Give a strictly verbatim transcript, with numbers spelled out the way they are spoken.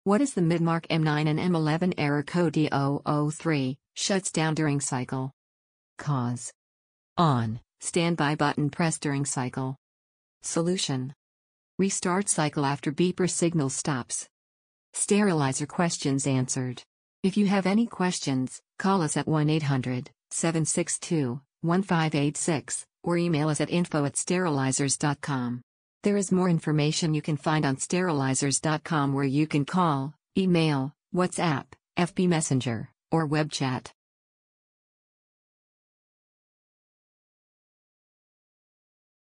What is the Midmark M nine and M eleven error code E zero zero three, shuts down during cycle? Cause. On, standby button pressed during cycle. Solution. Restart cycle after beeper signal stops. Sterilizer questions answered. If you have any questions, call us at one eight hundred, seven six two, one five eight six, or email us at info at sterilizers dot com. There is more information you can find on sterilizers dot com where you can call, email, WhatsApp, F B Messenger, or web chat.